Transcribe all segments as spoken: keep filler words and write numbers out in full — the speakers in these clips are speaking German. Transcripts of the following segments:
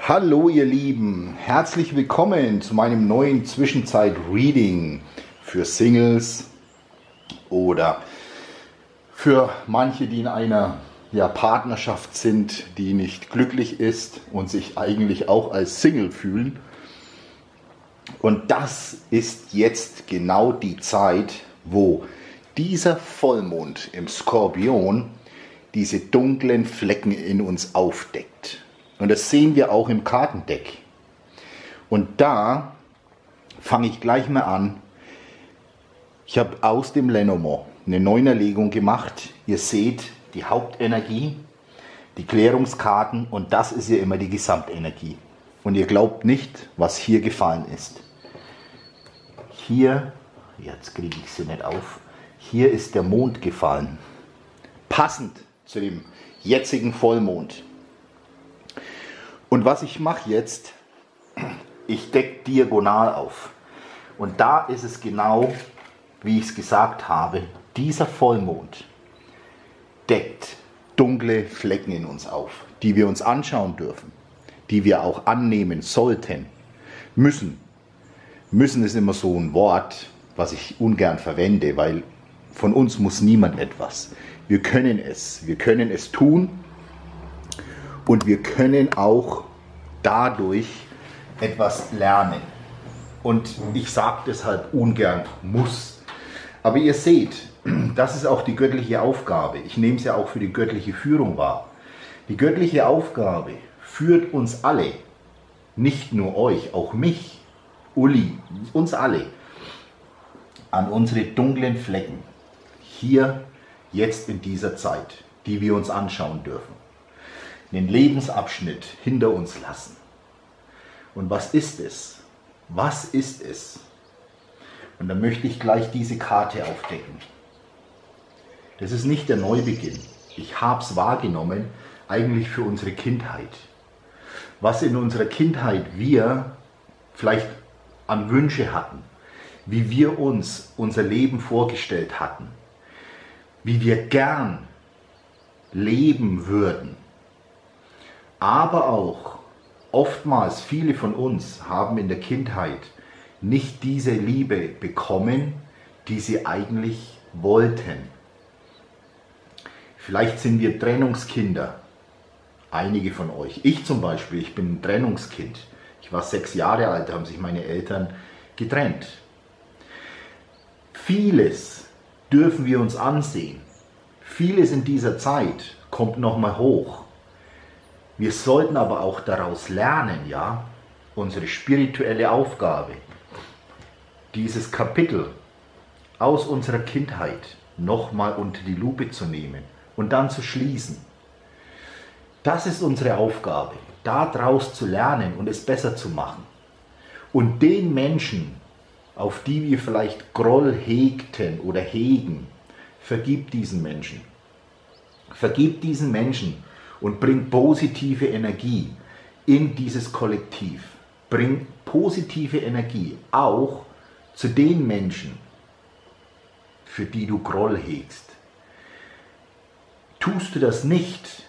Hallo ihr Lieben, herzlich willkommen zu meinem neuen Zwischenzeit-Reading für Singles oder für manche, die in einer ja, Partnerschaft sind, die nicht glücklich ist und sich eigentlich auch als Single fühlen. Und das ist jetzt genau die Zeit, wo dieser Vollmond im Skorpion diese dunklen Flecken in uns aufdeckt. Und das sehen wir auch im Kartendeck. Und da fange ich gleich mal an. Ich habe aus dem Lenormand eine Neunerlegung gemacht. Ihr seht die Hauptenergie, die Klärungskarten und das ist ja immer die Gesamtenergie. Und ihr glaubt nicht, was hier gefallen ist. Hier, jetzt kriege ich sie nicht auf, hier ist der Mond gefallen. Passend zu dem jetzigen Vollmond. Und was ich mache jetzt, ich decke diagonal auf. Und da ist es genau, wie ich es gesagt habe, dieser Vollmond deckt dunkle Flecken in uns auf, die wir uns anschauen dürfen, die wir auch annehmen sollten, müssen. Müssen ist immer so ein Wort, was ich ungern verwende, weil von uns muss niemand etwas. Wir können es, wir können es tun. Und wir können auch dadurch etwas lernen. Und ich sage deshalb ungern muss. Aber ihr seht, das ist auch die göttliche Aufgabe. Ich nehme es ja auch für die göttliche Führung wahr. Die göttliche Aufgabe führt uns alle, nicht nur euch, auch mich, Uli, uns alle, an unsere dunklen Flecken. Hier, jetzt in dieser Zeit, die wir uns anschauen dürfen. Den Lebensabschnitt hinter uns lassen. Und was ist es? Was ist es? Und da möchte ich gleich diese Karte aufdecken. Das ist nicht der Neubeginn. Ich habe es wahrgenommen, eigentlich für unsere Kindheit. Was in unserer Kindheit wir vielleicht an Wünsche hatten, wie wir uns unser Leben vorgestellt hatten, wie wir gern leben würden. Aber auch oftmals viele von uns haben in der Kindheit nicht diese Liebe bekommen, die sie eigentlich wollten. Vielleicht sind wir Trennungskinder, einige von euch. Ich zum Beispiel, ich bin ein Trennungskind. Ich war sechs Jahre alt, da haben sich meine Eltern getrennt. Vieles dürfen wir uns ansehen. Vieles in dieser Zeit kommt nochmal hoch. Wir sollten aber auch daraus lernen, ja, unsere spirituelle Aufgabe, dieses Kapitel aus unserer Kindheit nochmal unter die Lupe zu nehmen und dann zu schließen. Das ist unsere Aufgabe, daraus zu lernen und es besser zu machen. Und den Menschen, auf die wir vielleicht Groll hegten oder hegen, vergib diesen Menschen. Vergib diesen Menschen. Und bring positive Energie in dieses Kollektiv. Bring positive Energie auch zu den Menschen, für die du Groll hegst. Tust du das nicht,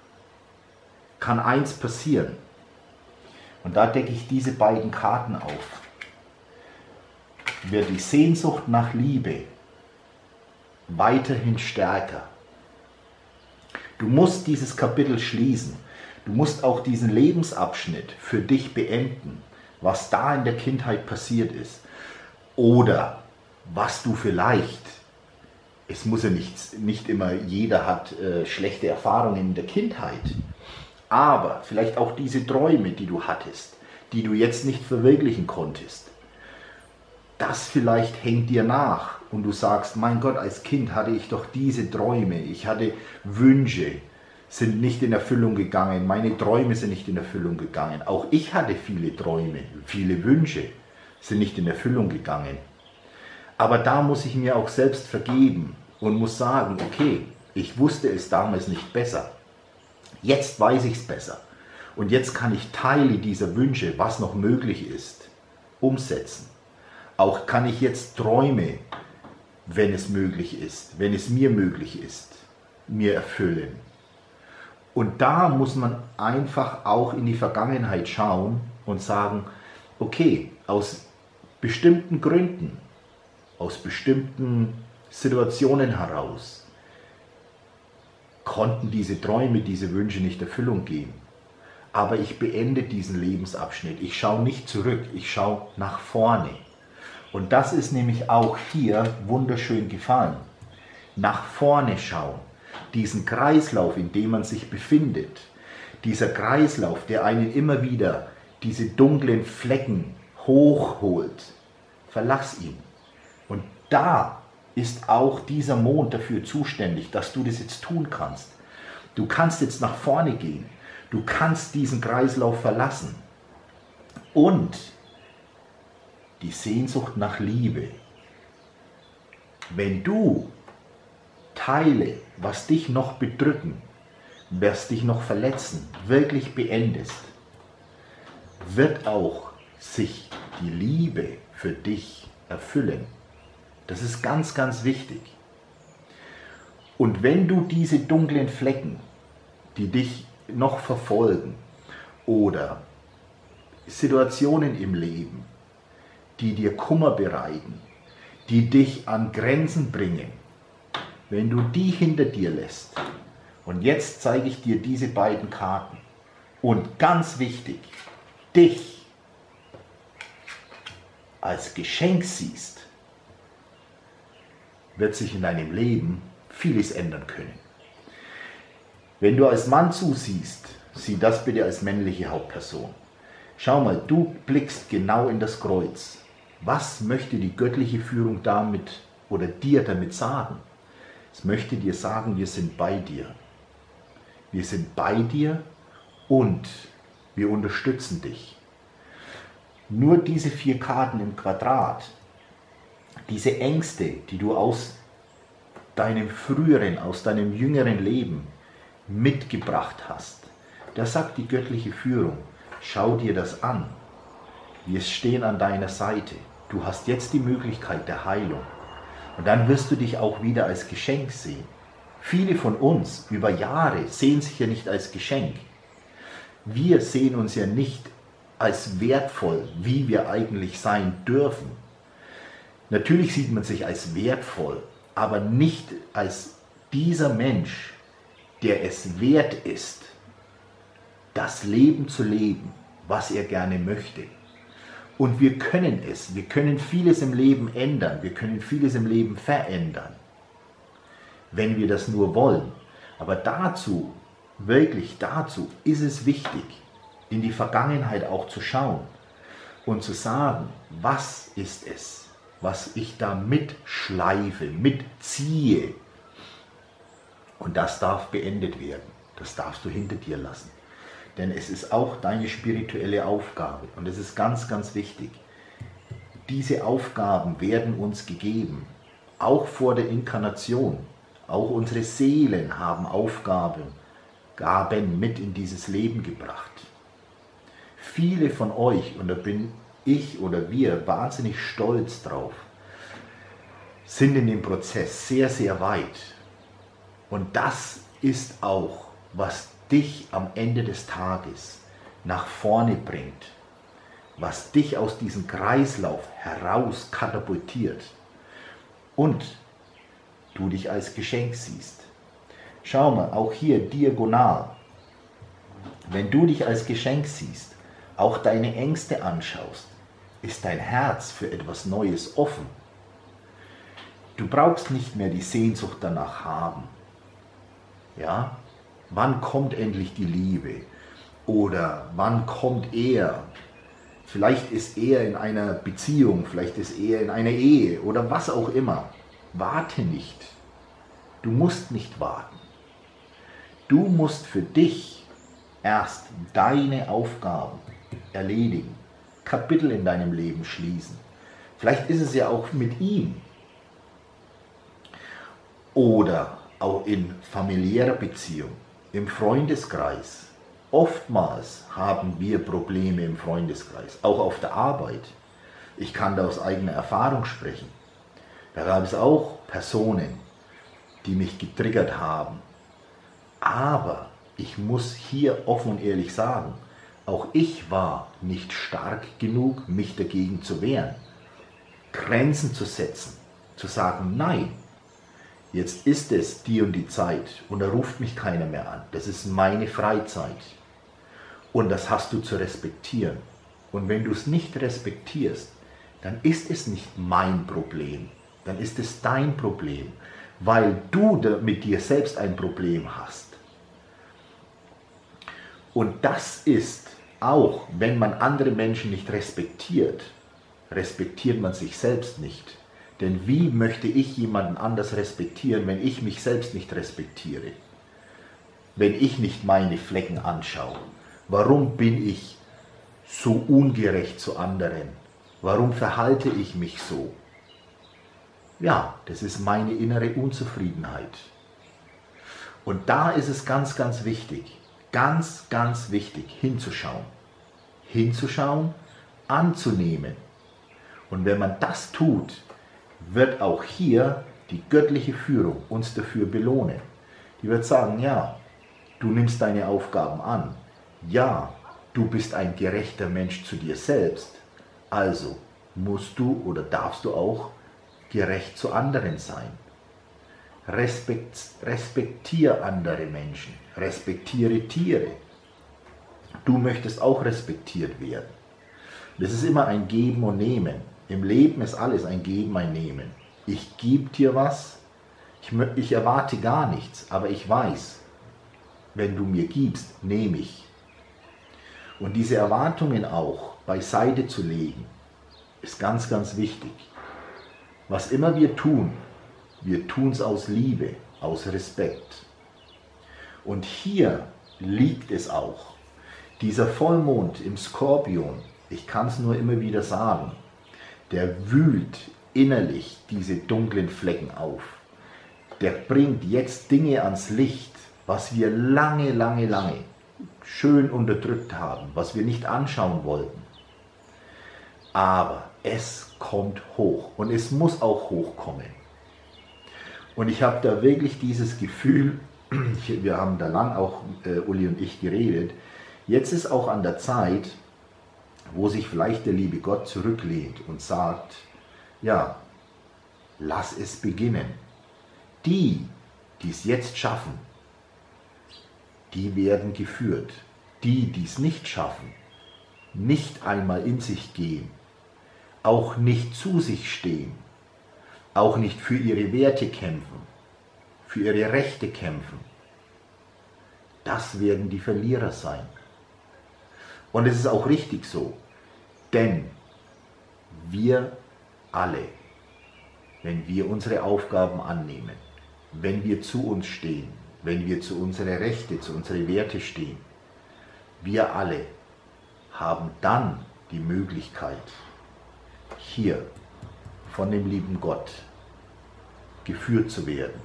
kann eins passieren. Und da decke ich diese beiden Karten auf. Wird die Sehnsucht nach Liebe weiterhin stärker. Du musst dieses Kapitel schließen. Du musst auch diesen Lebensabschnitt für dich beenden, was da in der Kindheit passiert ist. Oder was du vielleicht, es muss ja nicht, nicht immer, jeder hat äh, schlechte Erfahrungen in der Kindheit, aber vielleicht auch diese Träume, die du hattest, die du jetzt nicht verwirklichen konntest. Das vielleicht hängt dir nach und du sagst, mein Gott, als Kind hatte ich doch diese Träume, ich hatte Wünsche, sind nicht in Erfüllung gegangen, meine Träume sind nicht in Erfüllung gegangen. Auch ich hatte viele Träume, viele Wünsche sind nicht in Erfüllung gegangen. Aber da muss ich mir auch selbst vergeben und muss sagen, okay, ich wusste es damals nicht besser. Jetzt weiß ich es besser. Und jetzt kann ich Teile dieser Wünsche, was noch möglich ist, umsetzen. Auch kann ich jetzt Träume, wenn es möglich ist, wenn es mir möglich ist, mir erfüllen. Und da muss man einfach auch in die Vergangenheit schauen und sagen, okay, aus bestimmten Gründen, aus bestimmten Situationen heraus, konnten diese Träume, diese Wünsche nicht Erfüllung gehen. Aber ich beende diesen Lebensabschnitt. Ich schaue nicht zurück, ich schaue nach vorne. Und das ist nämlich auch hier wunderschön gefallen. Nach vorne schauen, diesen Kreislauf, in dem man sich befindet, dieser Kreislauf, der einen immer wieder diese dunklen Flecken hochholt, verlass ihn. Und da ist auch dieser Mond dafür zuständig, dass du das jetzt tun kannst. Du kannst jetzt nach vorne gehen. Du kannst diesen Kreislauf verlassen. Und die Sehnsucht nach Liebe. Wenn du Teile, was dich noch bedrücken, was dich noch verletzen, wirklich beendest, wird auch sich die Liebe für dich erfüllen. Das ist ganz, ganz wichtig. Und wenn du diese dunklen Flecken, die dich noch verfolgen, oder Situationen im Leben, die dir Kummer bereiten, die dich an Grenzen bringen, wenn du die hinter dir lässt, und jetzt zeige ich dir diese beiden Karten, und ganz wichtig, dich als Geschenk siehst, wird sich in deinem Leben vieles ändern können. Wenn du als Mann zusiehst, sieh das bitte als männliche Hauptperson. Schau mal, du blickst genau in das Kreuz. Was möchte die göttliche Führung damit oder dir damit sagen? Es möchte dir sagen, wir sind bei dir. Wir sind bei dir und wir unterstützen dich. Nur diese vier Karten im Quadrat, diese Ängste, die du aus deinem früheren, aus deinem jüngeren Leben mitgebracht hast, da sagt die göttliche Führung, schau dir das an. Wir stehen an deiner Seite. Du hast jetzt die Möglichkeit der Heilung. Und dann wirst du dich auch wieder als Geschenk sehen. Viele von uns über Jahre sehen sich ja nicht als Geschenk. Wir sehen uns ja nicht als wertvoll, wie wir eigentlich sein dürfen. Natürlich sieht man sich als wertvoll, aber nicht als dieser Mensch, der es wert ist, das Leben zu leben, was er gerne möchte. Und wir können es, wir können vieles im Leben ändern, wir können vieles im Leben verändern, wenn wir das nur wollen. Aber dazu, wirklich dazu, ist es wichtig, in die Vergangenheit auch zu schauen und zu sagen, was ist es, was ich da mitschleife, mitziehe. Und das darf beendet werden, das darfst du hinter dir lassen. Denn es ist auch deine spirituelle Aufgabe und es ist ganz, ganz wichtig. Diese Aufgaben werden uns gegeben, auch vor der Inkarnation. Auch unsere Seelen haben Aufgaben, Gaben mit in dieses Leben gebracht. Viele von euch, und da bin ich oder wir wahnsinnig stolz drauf, sind in dem Prozess sehr, sehr weit. Und das ist auch, was dich am Ende des Tages nach vorne bringt, was dich aus diesem Kreislauf heraus katapultiert und du dich als Geschenk siehst. Schau mal, auch hier diagonal, wenn du dich als Geschenk siehst, auch deine Ängste anschaust, ist dein Herz für etwas Neues offen. Du brauchst nicht mehr die Sehnsucht danach haben. Ja? Wann kommt endlich die Liebe? Oder wann kommt er? Vielleicht ist er in einer Beziehung, vielleicht ist er in einer Ehe oder was auch immer. Warte nicht. Du musst nicht warten. Du musst für dich erst deine Aufgaben erledigen, Kapitel in deinem Leben schließen. Vielleicht ist es ja auch mit ihm. Oder auch in familiärer Beziehung, im Freundeskreis. Oftmals haben wir Probleme im Freundeskreis, auch auf der Arbeit. Ich kann da aus eigener Erfahrung sprechen. Da gab es auch Personen, die mich getriggert haben. Aber ich muss hier offen und ehrlich sagen, auch ich war nicht stark genug, mich dagegen zu wehren, Grenzen zu setzen, zu sagen, nein, jetzt ist es die und die Zeit und da ruft mich keiner mehr an. Das ist meine Freizeit und das hast du zu respektieren. Und wenn du es nicht respektierst, dann ist es nicht mein Problem, dann ist es dein Problem, weil du mit dir selbst ein Problem hast. Und das ist auch, wenn man andere Menschen nicht respektiert, respektiert man sich selbst nicht. Denn wie möchte ich jemanden anders respektieren, wenn ich mich selbst nicht respektiere? Wenn ich nicht meine Flecken anschaue? Warum bin ich so ungerecht zu anderen? Warum verhalte ich mich so? Ja, das ist meine innere Unzufriedenheit. Und da ist es ganz, ganz wichtig, ganz, ganz wichtig, hinzuschauen. Hinzuschauen, anzunehmen. Und wenn man das tut, wird auch hier die göttliche Führung uns dafür belohnen. Die wird sagen, ja, du nimmst deine Aufgaben an. Ja, du bist ein gerechter Mensch zu dir selbst. Also musst du oder darfst du auch gerecht zu anderen sein. Respekt, respektiere andere Menschen. Respektiere Tiere. Du möchtest auch respektiert werden. Das ist immer ein Geben und Nehmen. Im Leben ist alles ein Geben, ein Nehmen. Ich gebe dir was, ich, ich erwarte gar nichts, aber ich weiß, wenn du mir gibst, nehme ich. Und diese Erwartungen auch beiseite zu legen, ist ganz, ganz wichtig. Was immer wir tun, wir tun es aus Liebe, aus Respekt. Und hier liegt es auch. Dieser Vollmond im Skorpion, ich kann es nur immer wieder sagen, der wühlt innerlich diese dunklen Flecken auf. Der bringt jetzt Dinge ans Licht, was wir lange, lange, lange schön unterdrückt haben, was wir nicht anschauen wollten. Aber es kommt hoch und es muss auch hochkommen. Und ich habe da wirklich dieses Gefühl, wir haben da lang auch, äh, Uli und ich, geredet, jetzt ist auch an der Zeit, wo sich vielleicht der liebe Gott zurücklehnt und sagt, ja, lass es beginnen. Die, die es jetzt schaffen, die werden geführt. Die, die es nicht schaffen, nicht einmal in sich gehen, auch nicht zu sich stehen, auch nicht für ihre Werte kämpfen, für ihre Rechte kämpfen, das werden die Verlierer sein. Und es ist auch richtig so, denn wir alle, wenn wir unsere Aufgaben annehmen, wenn wir zu uns stehen, wenn wir zu unseren Rechte, zu unseren Werte stehen, wir alle haben dann die Möglichkeit, hier von dem lieben Gott geführt zu werden.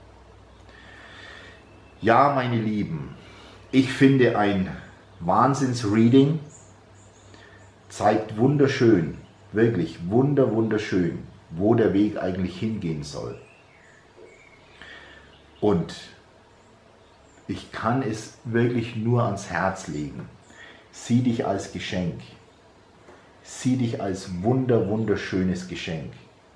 Ja, meine Lieben, ich finde ein Wahnsinns-Reading zeigt wunderschön, wirklich wunder, wunderschön, wo der Weg eigentlich hingehen soll. Und ich kann es wirklich nur ans Herz legen. Sieh dich als Geschenk. Sieh dich als wunder, wunderschönes Geschenk.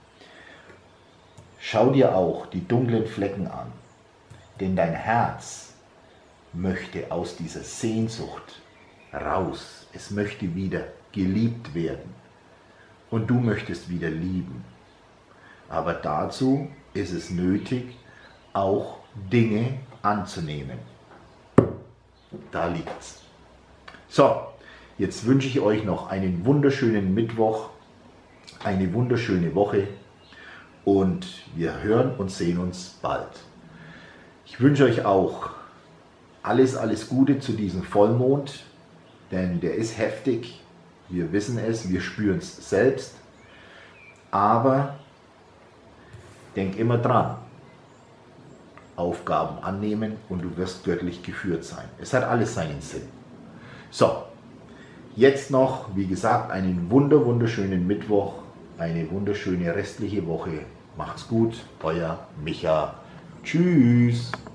Schau dir auch die dunklen Flecken an, denn dein Herz möchte aus dieser Sehnsucht raus. Es möchte wieder geliebt werden und du möchtest wieder lieben. Aber dazu ist es nötig, auch Dinge anzunehmen. Da liegt's. So, jetzt wünsche ich euch noch einen wunderschönen Mittwoch, eine wunderschöne Woche und wir hören und sehen uns bald. Ich wünsche euch auch alles, alles Gute zu diesem Vollmond, denn der ist heftig. Wir wissen es, wir spüren es selbst. Aber denk immer dran, Aufgaben annehmen und du wirst göttlich geführt sein. Es hat alles seinen Sinn. So, jetzt noch, wie gesagt, einen wunder, wunderschönen Mittwoch, eine wunderschöne restliche Woche. Macht's gut, euer Micha. Tschüss.